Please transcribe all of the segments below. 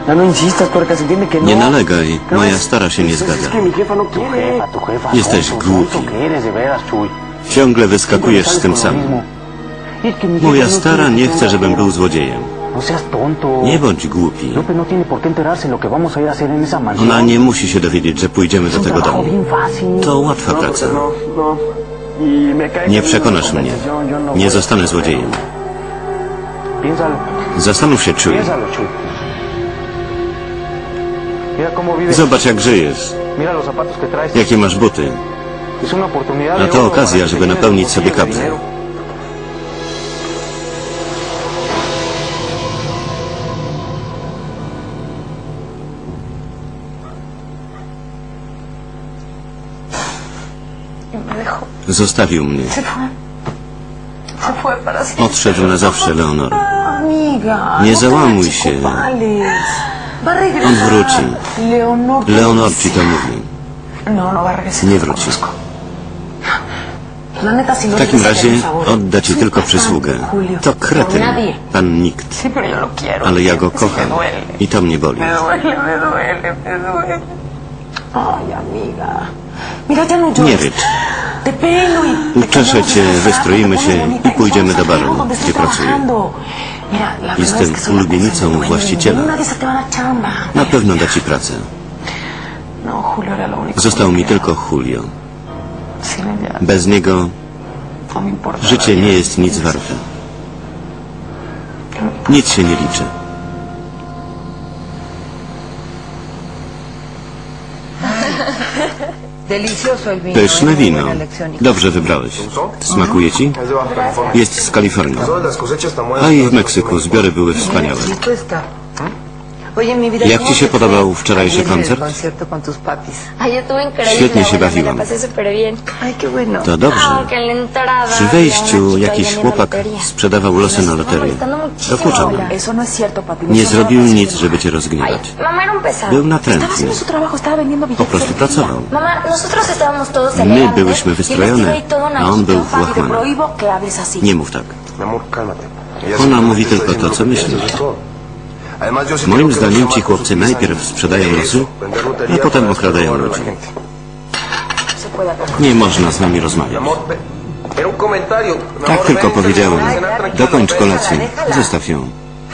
Nie nalegaj, moja stara się nie zgadza. Jesteś głupi. Ciągle wyskakujesz z tym samym. Moja stara nie chce, żebym był złodziejem. Nie bądź głupi. Ona nie musi się dowiedzieć, że pójdziemy do tego domu. To łatwa praca. Nie przekonasz mnie. Nie zostanę złodziejem. Zastanów się, Chuy. Zobacz, jak żyjesz. Jakie masz buty. A to okazja, żeby napełnić sobie kapsę. Zostawił mnie. Odszedł na zawsze, Leonor. Nie załamuj się. On wróci. Leonor ci to mówi. Nie wróci. W takim razie odda ci tylko przysługę. To kretyn, pan nikt. Ale ja go kocham i to mnie boli. Nie rycz. Uczeszę cię, wystroimy się i pójdziemy do baru, gdzie pracuję. Jestem ulubienicą właściciela. Na pewno da ci pracę. Został mi tylko Julio. Bez niego życie nie jest nic warte. Nic się nie liczy. Pyszne wino. Dobrze wybrałeś. Smakuje ci? Jest z Kalifornii. A i w Meksyku zbiory były wspaniałe. Jak ci się podobał wczorajszy koncert? Świetnie się bawiłam. To dobrze. Przy wejściu jakiś chłopak sprzedawał losy na loterię. Dokuczał mnie. Nie zrobił nic, żeby cię rozgniewać. Był natrętny. Po prostu pracował. My byłyśmy wystrojone, a on był w łachmanach. Nie mów tak. Ona mówi tylko to, co myśli. Moim zdaniem ci chłopcy najpierw sprzedają losy, a potem okradają ludzi. Nie można z nami rozmawiać. Tak tylko powiedziałem. Dokończ kolację. Zostaw ją.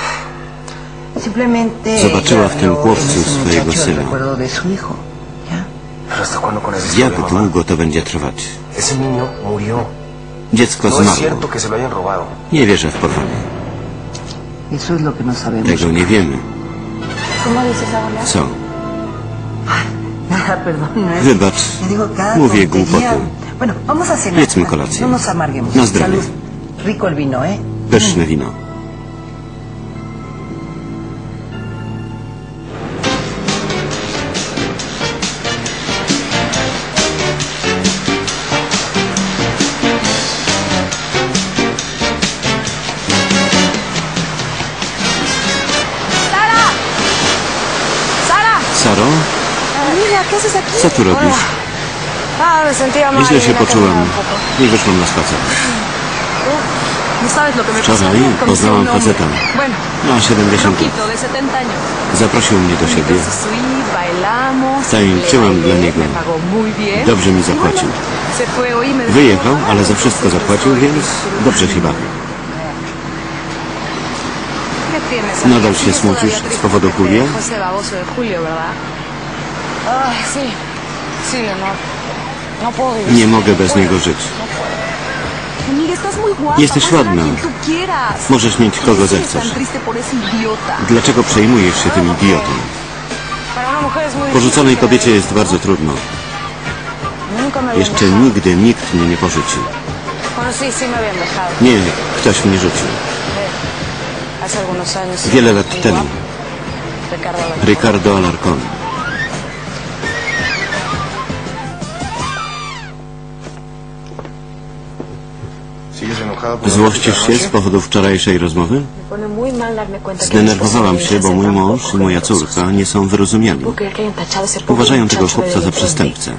Zobaczyła w tym chłopcu swojego syna. Jak długo to będzie trwać? Dziecko zmarło. Nie wierzę w porwanie. Tego nie wiemy. Co? Wybacz, mówię głupoty. Jedzmy kolację. Na zdrowie. Pyszne wino. Saro? Co tu robisz? Źle się poczułam i wyszłam na spacer. Wczoraj poznałam faceta. Ma 70 lat. Zaprosił mnie do siebie. Tańczyłam dla niego. Dobrze mi zapłacił. Wyjechał, ale za wszystko zapłacił, więc dobrze się bawił. Nadal się smucisz z powodu Julia? Nie mogę bez niego żyć. Jesteś ładna. Możesz mieć kogo zechcesz. Dlaczego przejmujesz się tym idiotą? Porzuconej kobiecie jest bardzo trudno. Jeszcze nigdy nikt mnie nie porzucił. Nie, ktoś mnie rzucił. Wiele lat temu. Ricardo Alarcón. Złościsz się z powodu wczorajszej rozmowy? Zdenerwowałam się, bo mój mąż i moja córka nie są wyrozumiali. Uważają tego chłopca za przestępcę.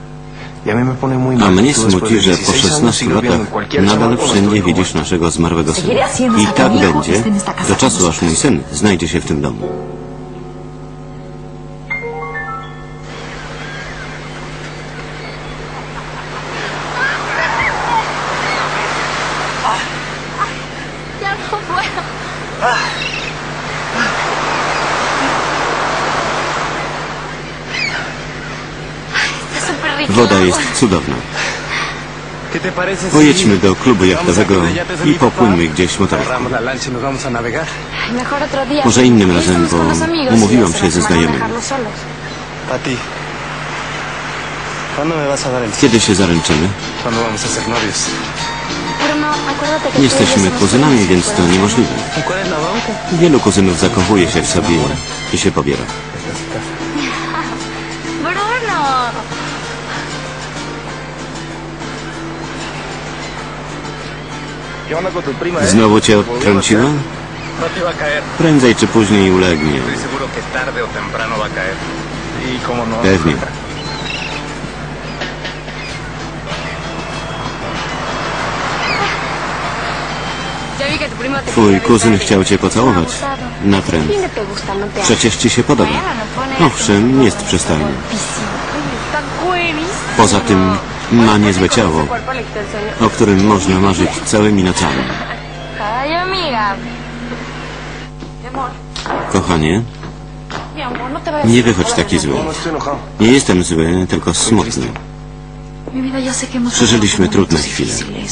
A mnie smuci, że po 16 latach nadal wszędzie widzisz naszego zmarłego syna. I tak będzie do czasu, aż mój syn znajdzie się w tym domu. Woda jest cudowna. Pojedźmy do klubu jachtowego i popłyńmy gdzieś motorem. Może innym razem, bo umówiłam się ze znajomymi. Kiedy się zaręczymy? Jesteśmy kuzynami, więc to niemożliwe. Wielu kuzynów zakochuje się w sobie i się pobiera. Znowu cię odtrąciła? Prędzej czy później ulegnie. Pewnie. Twój kuzyn chciał cię pocałować. Natręt. Przecież ci się podoba. Owszem, jest przystojny. Poza tym ma niezłe ciało, o którym można marzyć całymi nocami. Kochanie, nie wychodź taki zły. Nie jestem zły, tylko smutny. Przeżyliśmy trudne chwile.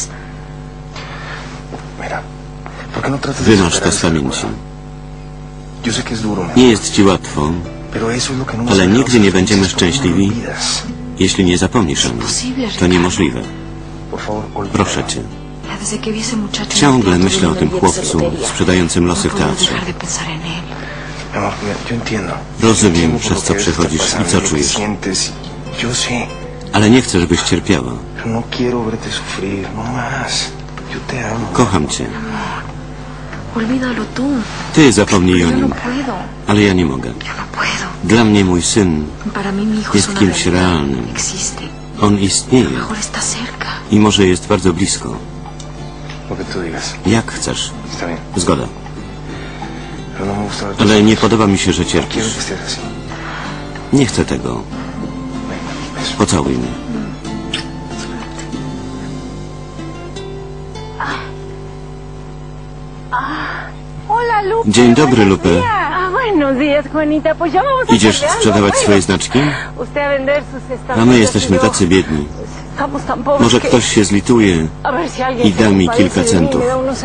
Wymasz to z pamięci. Nie jest ci łatwo, ale nigdy nie będziemy szczęśliwi, jeśli nie zapomnisz o nim. To niemożliwe. Proszę cię. Ciągle myślę o tym chłopcu sprzedającym losy w teatrze. Rozumiem, przez co przechodzisz i co czujesz. Ale nie chcę, żebyś cierpiała. Kocham cię. Ty zapomnij o nim. Ale ja nie mogę. Dla mnie mój syn jest kimś realnym. On istnieje. I może jest bardzo blisko. Jak chcesz. Zgoda. Ale nie podoba mi się, że cierpisz. Nie chcę tego. Pocałuj mnie. Dzień dobry, Lupe. Idziesz sprzedawać swoje znaczki? A my jesteśmy tacy biedni. Może ktoś się zlituje i da mi kilka centów.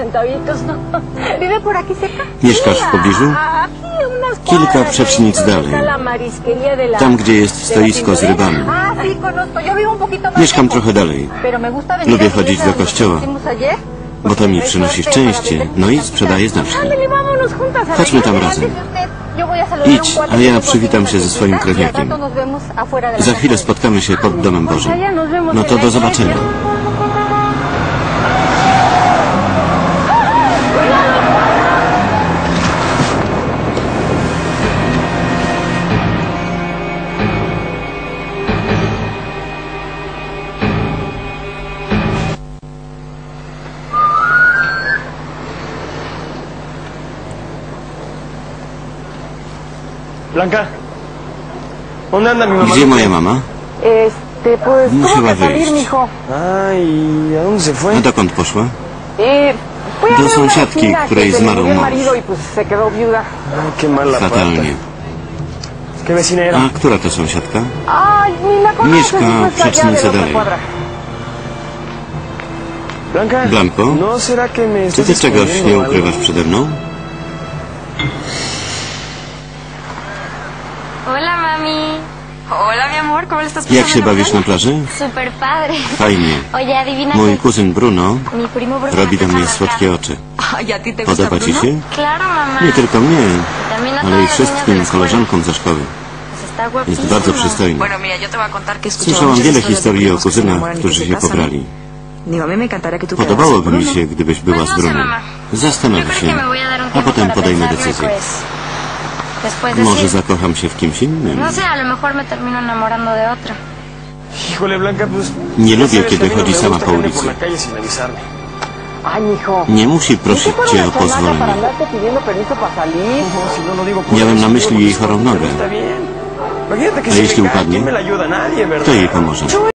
Mieszkasz w pobliżu? Kilka przecznic dalej. Tam, gdzie jest stoisko z rybami. Mieszkam trochę dalej. Lubię chodzić do kościoła, bo to mi przynosi szczęście, no i sprzedaję znaczki. Chodźmy tam razem. Idź, a ja przywitam się ze swoim krewniakiem. Za chwilę spotkamy się pod Domem Bożym. No to do zobaczenia. Blanca, gdzie moja mama? Musiała wyjść. A dokąd poszła? Do sąsiadki, której zmarł mąż. Fatalnie. A która to sąsiadka? Mieszka w przecznicy dalej. Blanco, czy ty czegoś nie ukrywasz przede mną? Jak się bawisz na plaży? Fajnie. Mój kuzyn Bruno robi do mnie słodkie oczy. Podoba ci się? Nie tylko mnie, ale i wszystkim koleżankom ze szkoły. Jest bardzo przystojny. Słyszałam wiele historii o kuzynach, którzy się pobrali. Podobałoby mi się, gdybyś była z Bruno. Zastanowię się, a potem podejmę decyzję. Może zakocham się w kimś innym. Nie lubię, kiedy chodzi sama po ulicy. Nie musi prosić cię o pozwolenie. Miałem na myśli jej chorą nogę. A jeśli upadnie, kto jej pomoże?